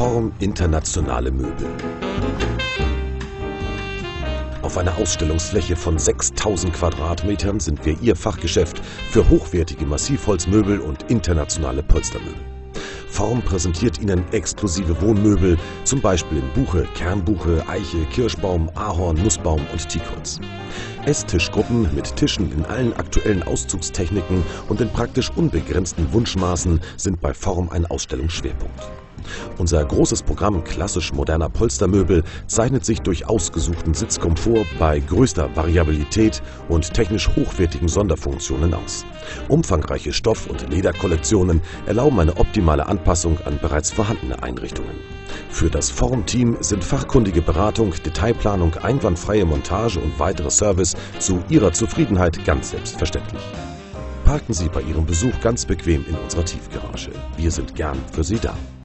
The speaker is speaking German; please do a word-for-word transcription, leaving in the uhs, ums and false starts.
Form internationale Möbel. Auf einer Ausstellungsfläche von sechstausend Quadratmetern sind wir Ihr Fachgeschäft für hochwertige Massivholzmöbel und internationale Polstermöbel. Form präsentiert Ihnen exklusive Wohnmöbel, zum Beispiel in Buche, Kernbuche, Eiche, Kirschbaum, Ahorn, Nussbaum und Teakholz. Esstischgruppen mit Tischen in allen aktuellen Auszugstechniken und in praktisch unbegrenzten Wunschmaßen sind bei Form ein Ausstellungsschwerpunkt. Unser großes Programm klassisch moderner Polstermöbel zeichnet sich durch ausgesuchten Sitzkomfort bei größter Variabilität und technisch hochwertigen Sonderfunktionen aus. Umfangreiche Stoff- und Lederkollektionen erlauben eine optimale Anpassung an bereits vorhandene Einrichtungen. Für das Form-Team sind fachkundige Beratung, Detailplanung, einwandfreie Montage und weitere Service zu Ihrer Zufriedenheit ganz selbstverständlich. Parken Sie bei Ihrem Besuch ganz bequem in unserer Tiefgarage. Wir sind gern für Sie da.